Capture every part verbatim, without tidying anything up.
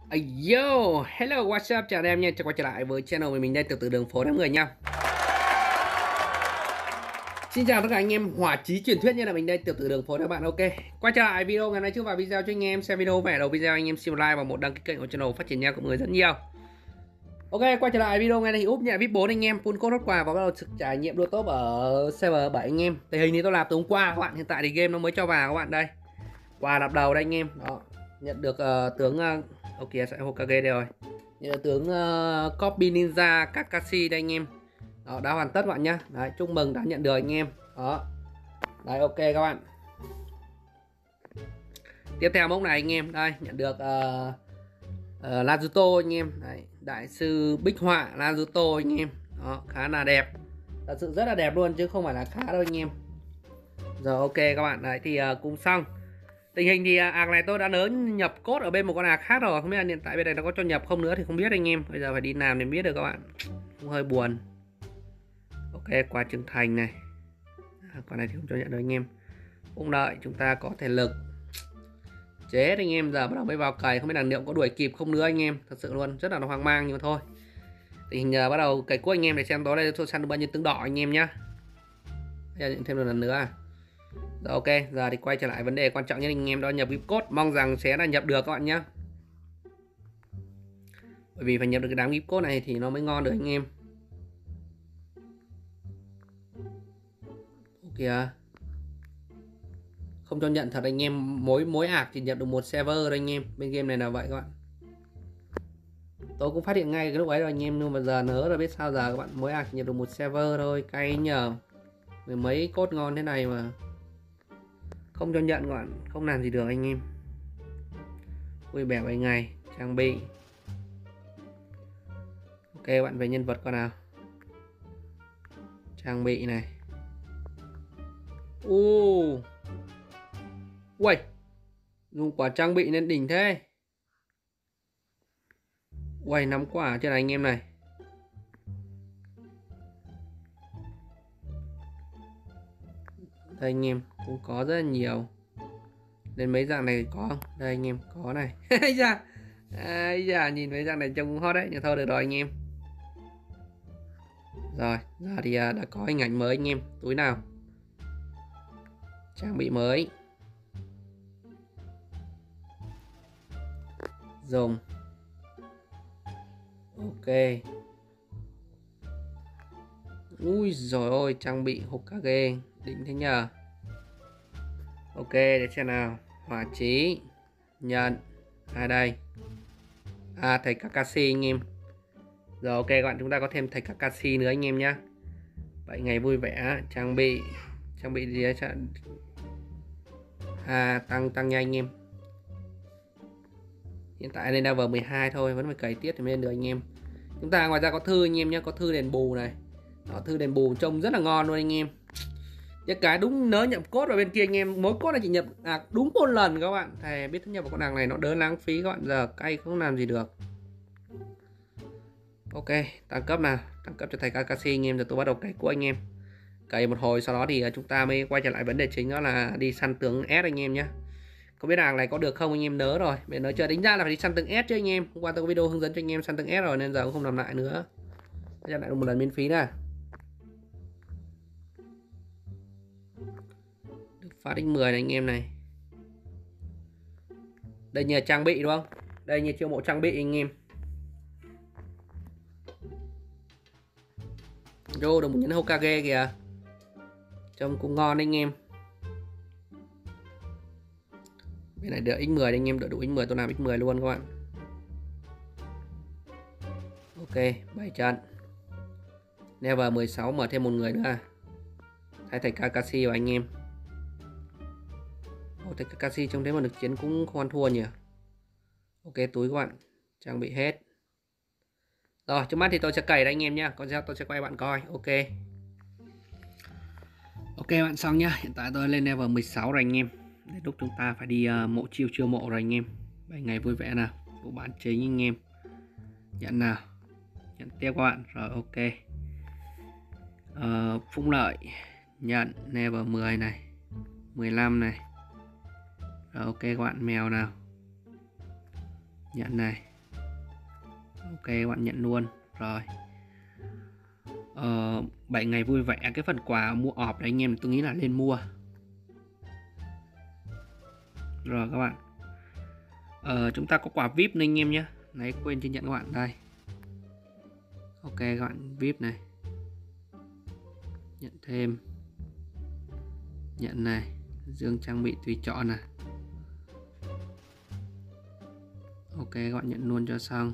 Ây, Yo, hello, what's up, chào anh em nha, chào quay trở lại với channel của mình đây, từ từ đường phố đám người nha. Xin chào tất cả anh em hỏa chí truyền thuyết như là mình đây, từ từ đường phố các bạn. Ok, quay trở lại video ngày nay trước vào video cho anh em xem video về đầu video, anh em xin like và một đăng ký kênh của channel phát triển nha của mọi người rất nhiều. Ok, quay trở lại video ngày nay thì úp nhẹ vê i pê bốn anh em, full code hot quà và bắt đầu thực trải nghiệm đua top ở server bảy anh em. Tình hình thì tôi làm từ hôm qua các bạn, hiện tại thì game nó mới cho vào các bạn đây. Quà đập đầu đây anh em, đó, nhận được uh, tướng uh, ok sẽ Hokage đây rồi. Nhận được tướng uh, Copy Ninja Kakashi đây anh em. Đó, đã hoàn tất các bạn nhá. Đấy, chúc mừng đã nhận được anh em. Đó. Đấy, ok các bạn. Tiếp theo mốc này anh em, đây nhận được uh, uh, Naruto anh em. Đấy, đại sư bích họa Naruto anh em. Đó, khá là đẹp. Thật sự rất là đẹp luôn chứ không phải là khá đâu anh em. Rồi ok các bạn, đấy thì uh, cũng xong. Tình hình thì ạc này tôi đã nớ nhập cốt ở bên một con ạc khác rồi, không biết là hiện tại bên này nó có cho nhập không nữa thì không biết anh em. Bây giờ phải đi làm để biết được các bạn, cũng hơi buồn. Ok, quà trưởng thành này, à, con này thì không cho nhận được anh em. Cũng đợi chúng ta có thể lực chết anh em, giờ bắt đầu mới vào cày, không biết là liệu có đuổi kịp không nữa anh em. Thật sự luôn rất là hoang mang, nhưng mà thôi tình hình giờ bắt đầu cày cuối anh em để xem tối nay tôi săn được bao nhiêu tướng đỏ anh em nhá. Bây giờ nhận thêm một lần nữa à. Rồi, ok, giờ thì quay trở lại vấn đề quan trọng nhất anh em, đó nhập vê i pê code, mong rằng sẽ là nhập được các bạn nhé. Bởi vì phải nhập được cái đám vê i pê code này thì nó mới ngon được anh em. Ok, không cho nhận thật anh em, mỗi mỗi ạc chỉ nhập được một server thôi anh em, bên game này là vậy các bạn. Tôi cũng phát hiện ngay cái lúc ấy rồi anh em, nhưng mà giờ nớ rồi biết sao giờ các bạn, mỗi ạc chỉ nhập được một server thôi, cay nhờ. Với mấy code ngon thế này mà không cho nhận các bạn, không làm gì được anh em. Vui vẻ bảy ngày trang bị. Ok bạn, về nhân vật con nào, trang bị này. Ô uầy, dùng quả trang bị nên đỉnh thế. Uầy, nắm quả trên này anh em này. Đây anh em, cũng có rất là nhiều. Đến mấy dạng này có không? Đây anh em, có này. Ây da, ây da, nhìn mấy dạng này trông cũng hot đấy. Nhưng thôi được rồi anh em. Rồi, giờ thì đã có hình ảnh mới anh em. Túi nào, trang bị mới, dùng. Ok. Ui rồi ôi, trang bị Hokage đỉnh thế nhờ. Ok, để xem nào. Hỏa chí nhận ai đây, à thầy Kakashi anh em. Rồi ok các bạn, chúng ta có thêm thầy Kakashi nữa anh em nhá. Bảy ngày vui vẻ. Trang bị, trang bị gì đấy, à tăng tăng nhanh anh em. Hiện tại lên level mười hai thôi, vẫn phải cày tiếp thì mới lên được anh em. Chúng ta ngoài ra có thư anh em nhé, có thư đền bù này. Đó, thư đền bù trông rất là ngon luôn anh em. Những cái đúng nớ nhập cốt vào bên kia anh em, mỗi cốt là chỉ nhập à, đúng một lần các bạn. Thầy biết nhập vào con hàng này nó đỡ lãng phí các bạn, giờ cay không làm gì được. Ok, tăng cấp nào, tăng cấp cho thầy Kakashi anh em. Giờ tôi bắt đầu cày của anh em, cày một hồi sau đó thì chúng ta mới quay trở lại vấn đề chính, đó là đi săn tướng S anh em nhé. Không biết hàng này có được không anh em, nớ rồi mình nớ chưa, tính ra là phải đi săn tướng S chứ anh em. Hôm qua tôi có video hướng dẫn cho anh em săn tướng S rồi nên giờ cũng không làm lại nữa, cho lại một lần miễn phí nè. Được phát x mười này anh em này. Đây nhờ trang bị đúng không, đây như chiêu mộ trang bị anh em. Vô được một nhẫn Hokage kìa, trông cũng ngon anh em. Bên này được x mười anh em, đợi đủ x mười tôi làm x mười luôn các bạn. Ok, bảy trận level mười sáu, mở thêm một người nữa thay thầy Kakashi và anh em. Ồ, thầy Kakashi trông thế mà được chiến cũng không ăn thua nhỉ. Ok, túi các bạn, trang bị hết rồi. Trước mắt thì tôi sẽ cày đây anh em nhá, còn sau tôi sẽ quay bạn coi. Ok ok bạn, xong nhá. Hiện tại tôi lên level mười sáu rồi anh em. Đến lúc chúng ta phải đi uh, mộ chiêu chiêu mộ rồi anh em. bảy ngày vui vẻ nào, bộ bản chính anh em. Nhận nào, nhận tiếp các bạn. Rồi ok, uh, phúc lợi nhận level mười này, mười lăm này. Rồi ok các bạn, mèo nào, nhận này, Ok các bạn nhận luôn. Rồi ờ, bảy ngày vui vẻ, cái phần quà mua ọp đấy anh em tôi nghĩ là lên mua. Rồi các bạn ờ, chúng ta có quà vê i pê này anh em nhé. Đấy quên chưa nhận các bạn. Đây ok các bạn, vê i pê này, nhận thêm, nhận này, dương trang bị tùy chọn này. Ok các bạn nhận luôn cho xong.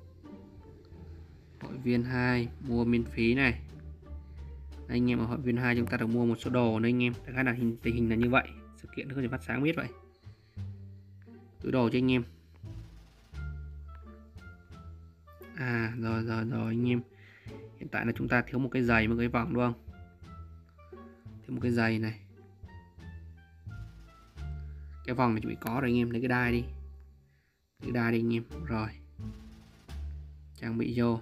Hội viên hai mua miễn phí này. Đây, anh em ở hội viên hai chúng ta được mua một số đồ nữa anh em. Đại khái là hình tình hình là như vậy. Sự kiện nó có thể phát sáng biết vậy. Túi đồ cho anh em. À rồi rồi rồi anh em. Hiện tại là chúng ta thiếu một cái giày, một cái vòng đúng không? Thiếu một cái giày này. Cái vòng này chuẩn bị có rồi anh em, lấy cái đai đi. Cái đai đi anh em. Rồi. Trang bị vô.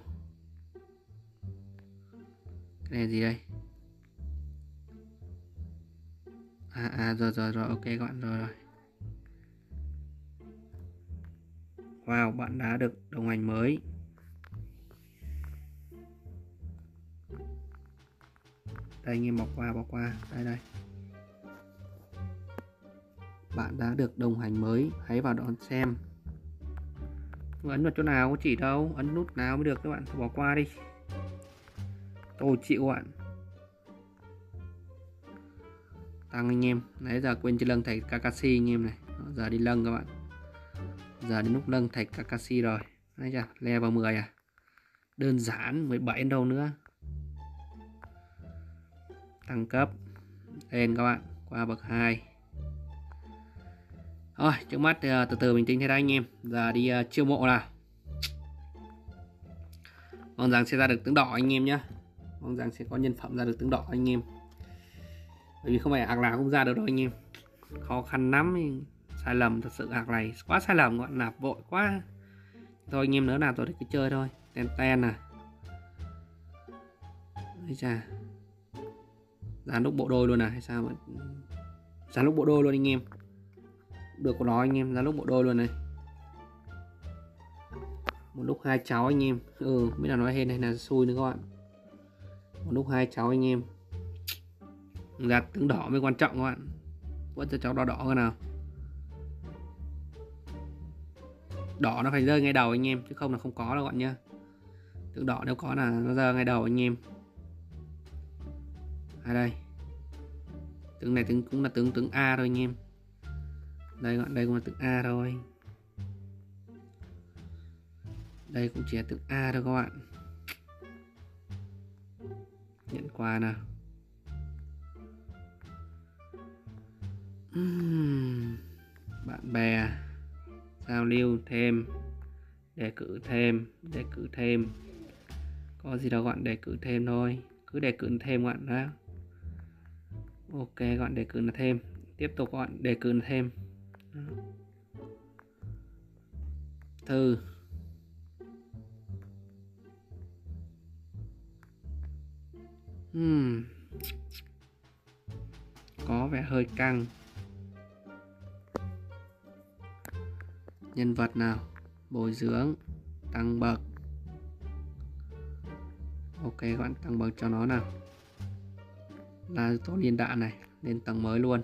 Cái này gì đây? À à rồi rồi rồi ok các bạn rồi rồi. Wow, bạn đã được đồng hành mới. Đây anh em bỏ qua bỏ qua. Đây đây. Bạn đã được đồng hành mới, hãy vào đón xem. Ấn vào chỗ nào có chỉ đâu, ấn nút nào mới được các bạn, bỏ qua đi. Tôi chịu bạn. Tăng anh em, nãy giờ quên chưa lâng thạch Kakashi anh em này. Giờ đi lâng các bạn. Giờ đến lúc lâng thạch Kakashi rồi. Đấy chưa, level mười à. Đơn giản, mười bảy đâu nữa. Tăng cấp lên các bạn, qua bậc hai. Thôi, trước mắt uh, từ từ bình tĩnh thế đó anh em. Giờ đi uh, chiêu mộ nào. Mong rằng sẽ ra được tướng đỏ anh em nhé. Mong rằng sẽ có nhân phẩm ra được tướng đỏ anh em. Bởi vì không phải ạc nào cũng ra được đâu anh em. Khó khăn lắm. Sai lầm thật sự, ạc này quá sai lầm, gọi nạp vội quá. Thôi anh em nữa nào tôi thì cứ chơi thôi. Ten ten à. Đấy chà. Dán lúc bộ đôi luôn à hay sao mà. Dán lúc bộ đôi luôn anh em. Được của nó anh em, dán lúc bộ đôi luôn này. Một lúc hai cháu anh em. Ừ, biết là nói hên hay là xui nữa các bạn. Một lúc hai cháu anh em. Ra tướng đỏ mới quan trọng các bạn. Vẫn cho cháu đỏ đỏ cái nào. Đỏ nó phải rơi ngay đầu anh em, chứ không là không có đâu các bạn nhá. Tướng đỏ nếu có là nó rơi ngay đầu anh em. À đây. Tướng này tướng cũng là tướng tướng A thôi anh em. Đây các bạn, đây cũng là tướng A thôi. Đây cũng chỉ là tướng A thôi các bạn. Nhận quà nào. uhm. Bạn bè. Giao lưu thêm. Đề cử thêm. Đề cử thêm. Có gì đâu các bạn, đề cử thêm thôi. Cứ đề cử thêm các bạn đó. Ok các bạn, đề cử là thêm. Tiếp tục các bạn, đề cử là thêm đó. Thư. Hmm. Có vẻ hơi căng. Nhân vật nào. Bồi dưỡng. Tăng bậc. Ok các bạn, tăng bậc cho nó nào. Là tổ liên đạn này. Lên tầng mới luôn.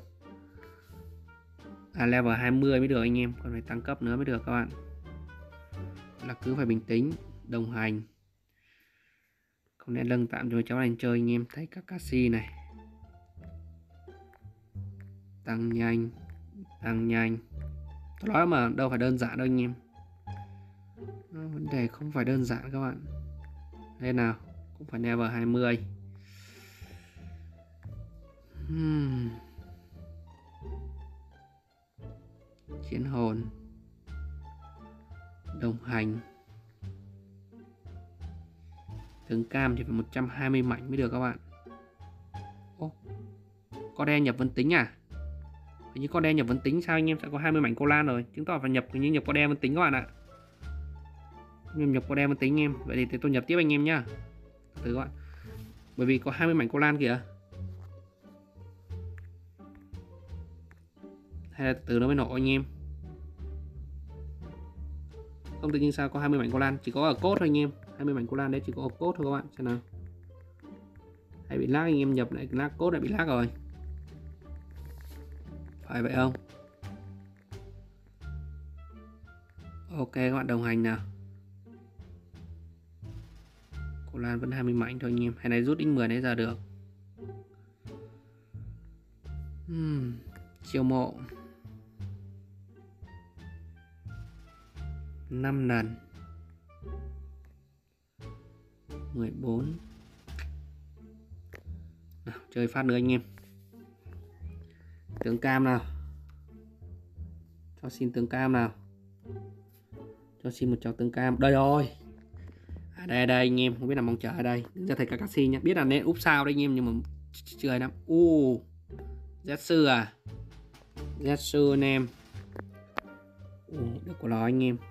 À level hai mươi mới được anh em. Còn phải tăng cấp nữa mới được các bạn. Là cứ phải bình tĩnh. Đồng hành. Không lẽ lâng tạm cho cháu này chơi anh em. Thấy Kakashi này. Tăng nhanh. Tăng nhanh. Tôi nói mà đâu phải đơn giản đâu anh em. Vấn đề không phải đơn giản các bạn. Đây nào. Cũng phải level hai mươi. Hmm. Chiến hồn. Đồng hành. Tướng cam thì phải một trăm hai mươi mảnh mới được các bạn. Ô, có đen nhập vân tính à? Hình như có đen nhập vân tính sao anh em sẽ có hai mươi mảnh cô lan rồi. Chứng tỏ phải nhập hình như nhập có đen vân tính các bạn ạ. Nhưng nhập có đen vân tính anh em. Vậy thì tôi nhập tiếp anh em nhá. Từ các bạn. Bởi vì có hai mươi mảnh cô lan kìa. Hay là từ nó mới nổ anh em. Không tự nhiên sao có hai mươi mảnh cô lan, chỉ có ở cốt thôi anh em. hai mươi mảnh cô lan đấy chỉ có ở cốt thôi các bạn, xem nào. Hay bị lag anh em, nhập lại lag cốt lại bị lag rồi. Phải vậy không? Ok các bạn đồng hành nào. Cô lan vẫn hai mươi mảnh thôi anh em. Hay này rút x mười nãy giờ được. Hmm, chiêu mộ năm lần mười bốn. Nào, chơi phát nữa anh em. Tướng cam nào. Cho xin tướng cam nào. Cho xin một cháu tướng cam. Đây rồi. À đây đây anh em, không biết là mong chờ ở đây. Đứng ra thầy Kakashi nhé. Biết là nên úp sao đây anh em, nhưng mà chơi lắm. U Zetsu à. Zetsu anh em. Ồ, được của nó anh em.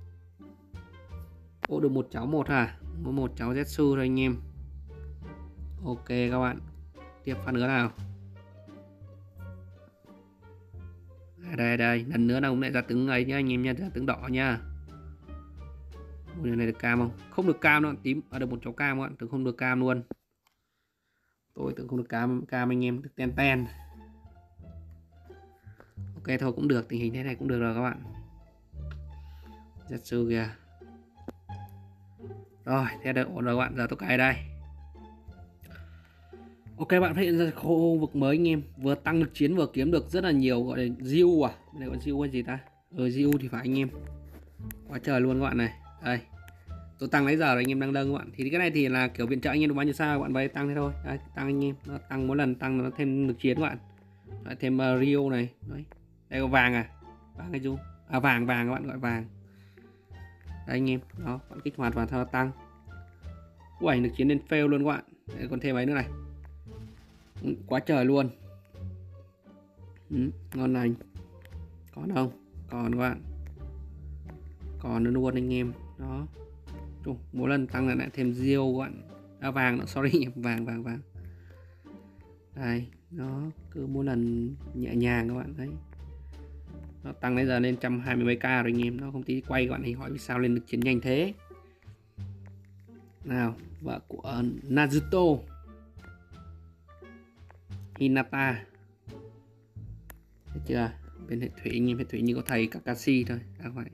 Ồ, được một cháu một à. Có một cháu Zetsu thôi anh em. Ok các bạn. Tiếp phát nữa nào. À, đây đây, lần nữa là cũng lại ra tướng ấy nhá anh em nha, ra tướng đỏ nha. Ôi, này được cam không? Không được cam đâu, tím. À, được một cháu cam các bạn, tưởng không được cam luôn. Tôi tưởng không được cam, cam anh em, được ten ten. Ok thôi cũng được, tình hình thế này cũng được rồi các bạn. Zetsu kìa. Rồi, thế được ổn rồi các bạn, giờ tôi cài đây. Ok bạn phát hiện ra khu vực mới anh em, vừa tăng lực chiến vừa kiếm được rất là nhiều, gọi là diêu à, này còn diêu cái gì ta? Ờ diêu thì phải anh em. Quá trời luôn các bạn này. Đây. Tôi tăng lấy giờ rồi anh em đang nâng các bạn. Thì cái này thì là kiểu viện trợ anh em được bao nhiêu sao các bạn về tăng thế thôi. Đấy, tăng anh em, nó tăng mỗi lần tăng nó thêm lực chiến các bạn. Lại thêm uh, Rio này. Đấy. Đây có vàng à? Vàng hay chú? À vàng vàng các bạn gọi vàng. Đây anh em, đó, bạn kích hoạt vào theo tăng. Ui, lực chiến lên fail luôn các bạn. Đây, còn thêm ấy nữa này. Quá trời luôn. Ừ, ngon lành. Còn không? Còn các bạn. Còn nữa luôn anh em. Đó. Ủa, mỗi lần tăng là lại thêm diêu các bạn. À vàng nữa, sorry vàng vàng vàng. Đây, nó cứ mỗi lần nhẹ nhàng các bạn thấy. Nó tăng đến giờ lên một trăm hai mươi mấy k rồi anh em, nó không tí quay các bạn thì hỏi vì sao lên được chiến nhanh thế. Nào, vợ của Naruto. Hinata. Thấy chưa? Bên hệ thủy anh em, hệ thủy như có thầy Kakashi thôi, à vậy.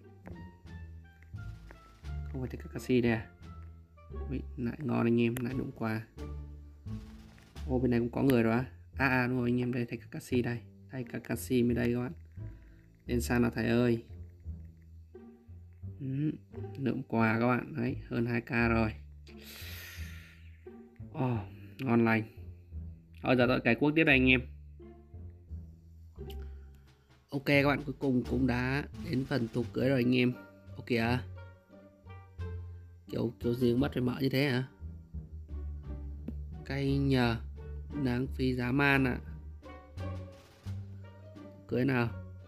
Không phải thầy Kakashi đây à? Ui, lại ngon anh em, lại đụng quà. Ô bên này cũng có người rồi á. À, à đúng rồi anh em, đây thầy Kakashi đây. Thầy Kakashi bên đây các bạn. Lên sang nào thầy ơi. Ừ, lượng quà các bạn, đấy, hơn hai k rồi. Oh, ngon lành. Thôi giờ tôi cài quốc tiếp đây anh em. Ok các bạn, cuối cùng cũng đã đến phần tục cưới rồi anh em. Ok à. Kiểu kiểu gì cũng bắt phải mở như thế hả? Cay nhờ. Đáng phí giá man ạ. À. Cưới nào.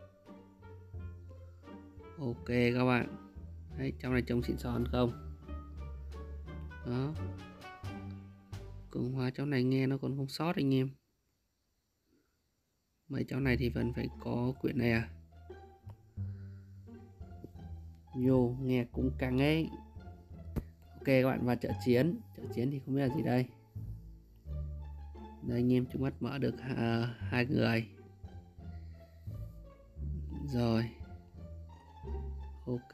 Ok các bạn. Đấy, trong này trông xịn sò không? Đó. Cùng hóa cháu này nghe nó còn không sót anh em. Mấy cháu này thì vẫn phải có quyển này à. Vô nghe cũng căng ấy. Ok các bạn, vào chợ chiến. Chợ chiến thì không biết là gì đây. Đây anh em, chúng mắt mở được uh, hai người. Rồi. Ok.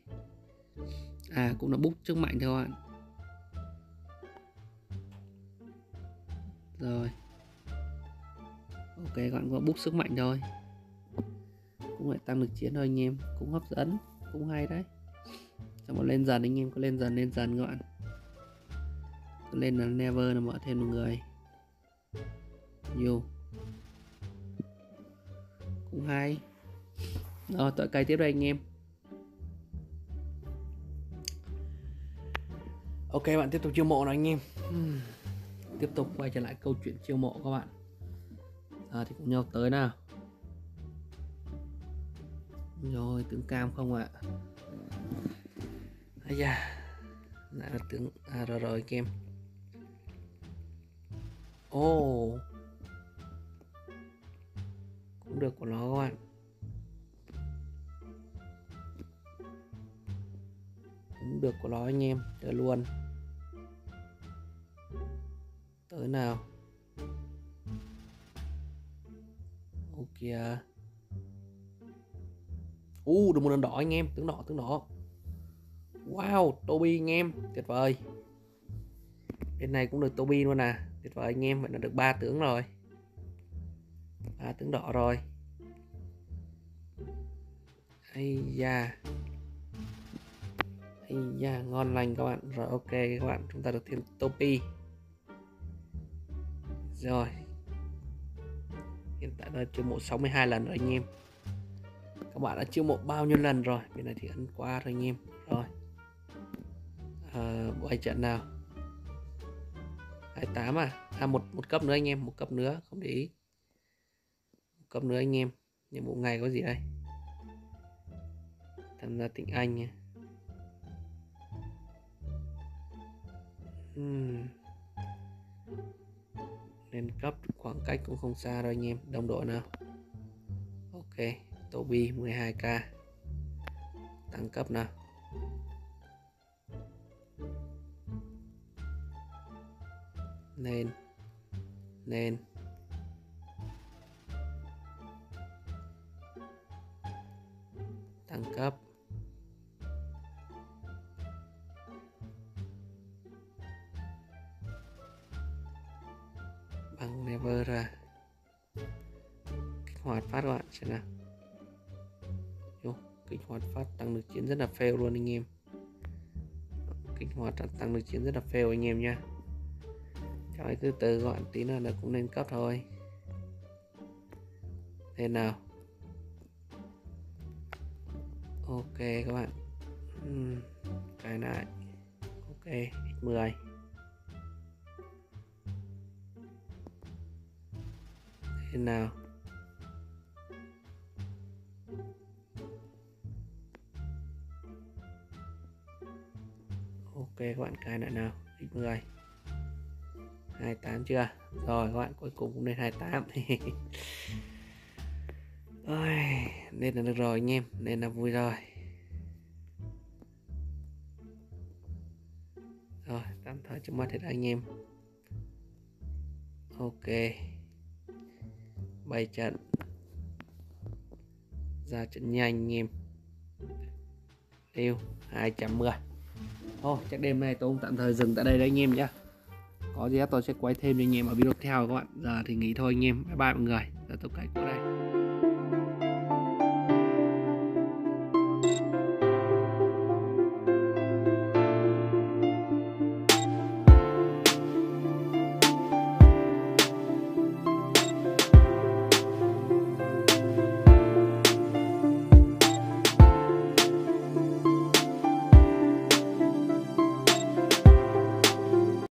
À cũng là book trước mạnh thôi các bạn. Rồi. Ok các bạn, có book sức mạnh thôi. Cũng phải tăng lực chiến thôi anh em. Cũng hấp dẫn, cũng hay đấy. Xong rồi lên dần anh em, có lên dần lên dần các bạn. Có lên là never là mở thêm một người. Vô. Cũng hay. Rồi tội cây tiếp đây anh em. Ok bạn, tiếp tục chiêu mộ nào anh em. uhm. Tiếp tục quay trở lại câu chuyện chiêu mộ các bạn. Giờ thì cùng nhau tới nào. Rồi tướng cam không ạ? Ây da, lại là tướng. À rồi rồi kem. Ồ oh. Cũng được của nó các bạn. cũng được của nó anh em. Chơi luôn. Tới nào. Ok kìa. U uh, được một lần đỏ anh em. Tướng đỏ tướng đỏ. Wow, Toby anh em. Tuyệt vời. Bên này cũng được Toby luôn à. Tuyệt vời anh em. Vậy là được ba tướng rồi. ba tướng đỏ rồi. Ây da. Ây da, ngon lành các bạn. Rồi ok các bạn, chúng ta được thêm Toby. Rồi. Hiện tại là chiêu mộ sáu mươi hai lần rồi anh em. Các bạn đã chiêu mộ bao nhiêu lần rồi? Bên này thì ấn qua rồi anh em. Rồi. À, quay trận nào. hai mươi tám à? À một một cấp nữa anh em, một cấp nữa, không để ý. Một cấp nữa anh em. Nhiệm vụ ngày có gì đây? Tham gia tỉnh Anh nha. Hmm. Lên cấp khoảng cách cũng không xa đâu anh em. Đồng đội nào. Ok, Toby mười hai k. Tăng cấp nào. Lên. Lên. Tăng cấp. Bằng never ra. Kích hoạt phát các bạn xem nào. Vô, kích hoạt phát tăng lực chiến rất là fail luôn anh em. Kích hoạt tăng lực chiến rất là fail anh em nha. Cho hãy từ từ các bạn, tí nữa là cũng lên cấp thôi. Lên nào. Ok các bạn. uhm, Cái này. Ok, x mười. Lên nào. Ok các bạn, cái này nào. x mười. hai mươi tám chưa? Rồi các bạn, cuối cùng cũng lên hai mươi tám. Ôi, nên là được rồi anh em, nên là vui rồi. Rồi, tạm thời trước mắt hết anh em. Ok. Bày trận. Ra trận nhanh anh em. Tiêu hai trăm mười. Thôi, chắc đêm nay tôi cũng tạm thời dừng tại đây đấy anh em nhé. Có gì tôi sẽ quay thêm cho anh em ở video tiếp theo các bạn. Giờ thì nghỉ thôi anh em. Bye bye mọi người. Giờ tôi cày của đây.